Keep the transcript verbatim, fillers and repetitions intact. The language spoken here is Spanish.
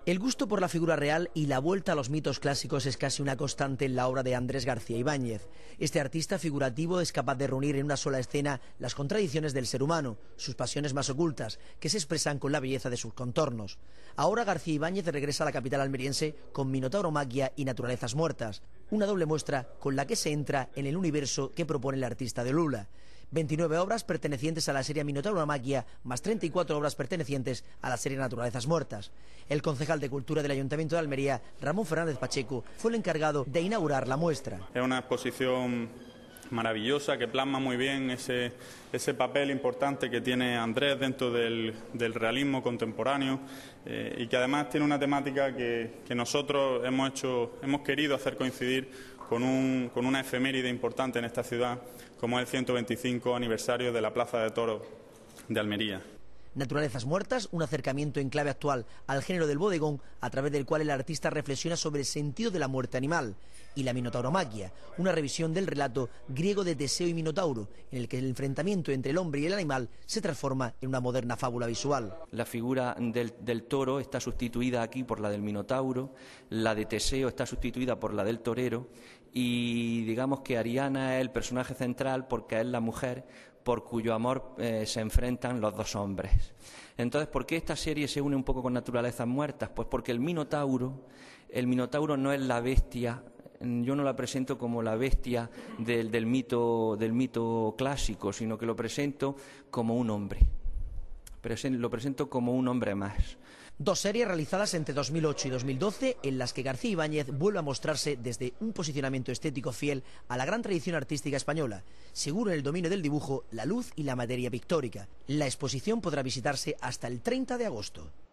El gusto por la figura real y la vuelta a los mitos clásicos es casi una constante en la obra de Andrés García Ibáñez. Este artista figurativo es capaz de reunir en una sola escena las contradicciones del ser humano, sus pasiones más ocultas, que se expresan con la belleza de sus contornos. Ahora García Ibáñez regresa a la capital almeriense con Minotauromaquia y Naturalezas Muertas, una doble muestra con la que se entra en el universo que propone el artista de Lula. veintinueve obras pertenecientes a la serie Minotauromaquia, más treinta y cuatro obras pertenecientes a la serie Naturalezas Muertas. El concejal de Cultura del Ayuntamiento de Almería, Ramón Fernández Pacheco, fue el encargado de inaugurar la muestra. Es una exposición maravillosa que plasma muy bien ese, ese papel importante que tiene Andrés dentro del, del realismo contemporáneo eh, y que además tiene una temática que, que nosotros hemos, hecho, hemos querido hacer coincidir con, un, con una efeméride importante en esta ciudad, como es el ciento veinticinco aniversario de la Plaza de Toros de Almería. Naturalezas Muertas, un acercamiento en clave actual al género del bodegón, a través del cual el artista reflexiona sobre el sentido de la muerte animal, y la Minotauromaquia, una revisión del relato griego de Teseo y Minotauro, en el que el enfrentamiento entre el hombre y el animal se transforma en una moderna fábula visual. La figura del, del toro está sustituida aquí por la del Minotauro, la de Teseo está sustituida por la del torero, y digamos que Ariana es el personaje central porque es la mujer por cuyo amor eh, se enfrentan los dos hombres. Entonces, ¿por qué esta serie se une un poco con Naturalezas Muertas? Pues porque el Minotauro, el Minotauro no es la bestia, yo no la presento como la bestia del, del, mito, del mito clásico, sino que lo presento como un hombre. Lo presento como un hombre más. Dos series realizadas entre dos mil ocho y dos mil doce en las que García Ibáñez vuelve a mostrarse desde un posicionamiento estético fiel a la gran tradición artística española, seguro en el dominio del dibujo, la luz y la materia pictórica. La exposición podrá visitarse hasta el treinta de agosto.